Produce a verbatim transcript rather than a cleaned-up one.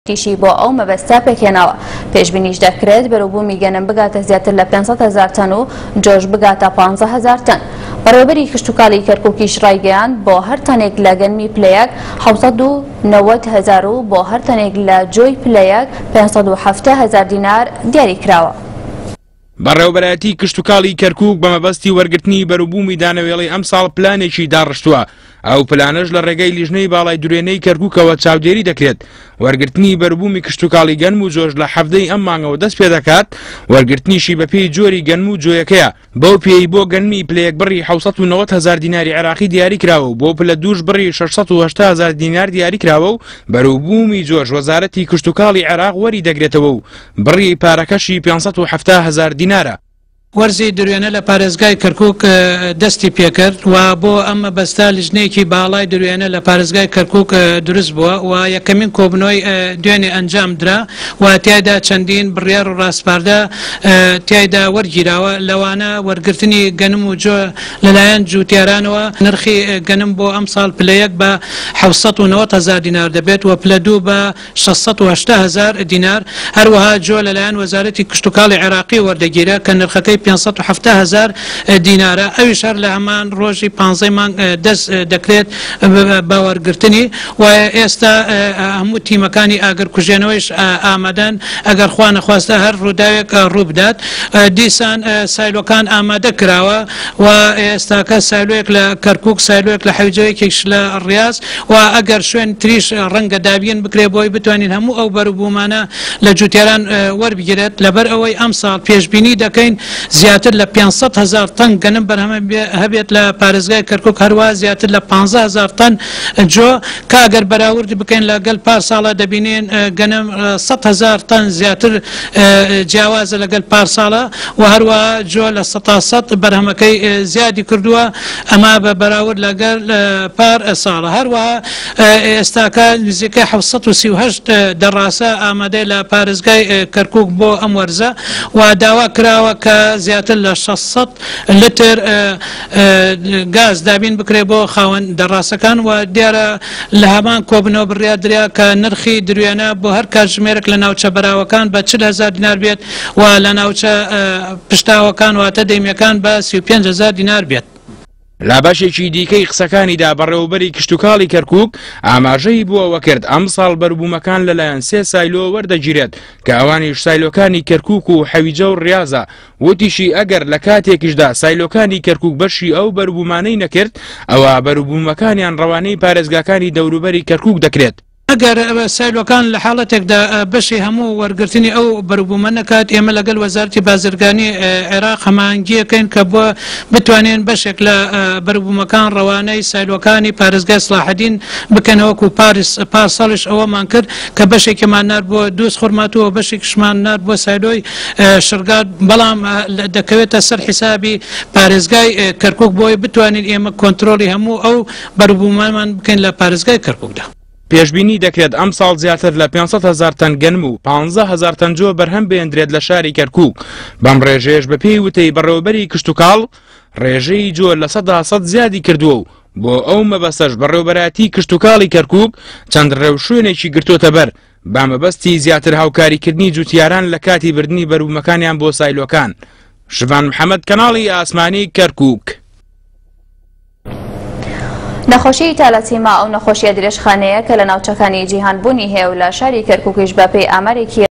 تیشی با ئەو مەبەستە پێکهێناوە. پێشبینیش دەکرێت بەروبوومی گەنم بگاتە زیاتر لە پێنج سەد هەزار تەن و جۆش بگاتە پانزە هەزار تەن. بەڕێوەبەری کشتوکاڵی کەرکووکیش ڕایگەیاند بۆ هەر تەنێک لە گەنمی پلەیەک حەوت سەد و نەوەت هەزار و بۆ هەر تەنێک لە جۆی پلەیەک پێنج سەد و هەفتە هەزار دینار دیاری کراوە. بەڕێوەبەرایەتی کشتوکاڵی کەرکووک بە مەبەستی وەرگرتنی بەروبوومی دانەوێڵی ئەم ساڵ پلانێکی داڕشتووە. ئەو پلانەش لە ڕێگەی لیژنەی باڵای درێنەی کەرکووکەوە چاودێری دەکرێت. وەرگرتنی بەروبوومی کشتوکاڵی گەنم و جۆش لە حەفتەی ئەم مانگەوە دەست پێ دەکات. وەرگرتنیشی بەپێی جۆری گەنم و جۆیەکەیە. بەو پێی بۆ گەنمی پلەیەک بڕی حەوت سەد و نەوەت هەزار دیناری عێراقی دیاری کراوە و بۆ پلە دووش بڕی شەش سەد و هەشتا هەزار دینار دیاری کراوە و بەروبوومی جۆش وەزارەتی کشتوکاڵی عێراق وەری دەگرێتەوە و بڕی پارەکەشی پێنج سەد و هەفتە هەزار دینارە. وەرزی درێنە لە پارێزگای کەرکووک دەستی پێکرد و بۆ ئەمە بەستا لیژنەیەکی باڵای درێنە لە پارێزگای کەرکووک دروست بووە و یەکەمین کۆبنەوەی دوێنێ ئەنجام درا و تیایدا چەندین بڕیار و ڕاستپاردە تیایدا وەرگیراوە. لەوانە وەرگرتنی گەنم و جۆ لەلایەن جوتیارانەوە نرخی گەنم بۆ ئەم ساڵ پلەیەک بە حەوت سەد و نەوەت هەزار دینار دەبێت و پلە دوو بە شەش سەد و هەشتا هەزار دینار. هەروەها جۆ لەلایەن وەزارەتی کشتوکاڵی عێراقی وەردەگیرە کە نرخەکەی پێنج سەد و هەفتە هەزار دینارە. ئەویش هەر لە هەمان ڕۆژی پانزەی مانگ دەست دەکرێت بە وەرگرتنی و ئێستا هەموو تیمەکانی ئاگرکوژێنەوەیش ئامادەن ئەگەر خوا نەخواستە هەر ڕووداوێک ڕوو بدات. دیسان سایلۆکان ئامادە کراوە و ئێستاکە سایلۆیەک لە کەرکووک سایلۆیەک لە حەوجەیەکێکش لە ڕیاض و ئەگەر شوێن تریش ڕەنگە دابین بکرێ بۆی بتوانین هەموو ئەو بەروبوومانە لە جوتیاران وەربگرێت. لەبەر ئەوەی ئەم ساڵ پێشبینی دەکەین زیاتر لە پێنج سەد هەزار تەن گەنم بەرهەمە هەبێت لە پارێزگای کەرکووک، هەروە زیاتر لە پانزە هەزار تەن جۆ کاگەر بەراورد بکەین لەگەڵ پارساڵە دەبینێن گەنم سەد هەزار تەن زیاتر جیاوازە لەگەڵ پارساڵە و هەروە جۆ لە سەد تا سەد بەرهەمەکەی زیادی کردووە ئەما بە بەراورد لەگەڵ پار ساڵە. هەروەها ئێستاکە نزیکەی حەوت سەد و سی و هەشت دەڕاسە ئامادەی لە پارێزگای کەرکووک بۆ ئەم وەرزە و داوا کراوە کە زیاتر لە شەش سەد لتر گاز دابین بکرێ بۆ خاوەن دەڕاستەکان و دیارە لە هەمان کۆبنەوە بڕیادرا کە نرخی درێنە بۆ هەر کاتژمێرێک لە ناوچە بەراوەکان بە چل هەزار دینار بێت و لە ناوچە پشتاوەکان واتە دەیمیەکان بە سی و پێنج هەزار دینار بێت. لا باشێکی دیکەی قسەکانیدا بەڕێوەبەری کشتوکاڵی کەرکووک ئاماژەی بووەوە کرد ئەم ساڵ بەروبوومەکان لەلایەن سێ سایلۆ وەردەگیرێت کە ئەوانیش سایلۆکانی کەرکووک و حەویجە و ڕیاضە. وتیشی ئەگەر لە کاتێکیشدا سایلۆکانی کەرکووک بەشی ئەو بەروبوومانەی نەکرد ئەوە بەروبوومەکانیان ڕەوانەی پارێزگاکانی دەوروبەری کەرکووک دەکرێت. ئەگەر سایلۆکان لە حاڵەتێکدا بەشی هەموو وەرگرتنی ئەو بەروبوومە نەکات ئێمە لەگەڵ وەزارەتی بازرگانی عێراق هەمانگیەکەین کە بۆ بتوانین بەشێک لە بەروبوومەکان ڕەوانەی سایلۆکانی پارێزگای سلاحەدین بکەنەوەکو پاریس پارساڵش ئەوەمان کرد کە بەشێکمان نار بۆ دووس خورماتوە بەشێکشمان نار بۆ سایلۆی شرگات بەڵام دەکەوێتە سەر حیسابی پارێزگای کەرکووک بۆی بتوانین ئێمە کۆنتترۆلی هەموو ئەو بەروبوومەمان بکەین لە پارێزگای کەرکووکدا. پێشبینی دەکرێت ئەم ساڵ زیاتر لە پێنج سەد هەزار تەن گەنم و پانزە هەزار تەن جۆ بەرهەم بێندرێت لە شاری کەرکووک. بەم ڕێژەیەش بەپێی وتەی بەڕێوەبەری کشتوکاڵ ڕێژەی جۆ لە سەد تا سەد زیادی کردووە و بۆ ئەو مەبەستەش بەڕێوەبەراتی کشتوکاڵی کەرکووک چەند ڕێوشوێنێکی گرتوۆتە بەر با مەبەستی زیاتر هاوکاریکردنی جوتیاران لە کاتی بردننی بەروبوومەکانیان بۆ سایلۆکان. شڤان محەممەد، کەناڵی ئاسمانی کەرکووک. نەخۆشی تالەتیما ئەو نەخۆشیە درێژخانەیە کە لە ناوچەکانی جیهان بوونی هەیە و لە شاری کەرکووکیش بەپێی ئامارێکی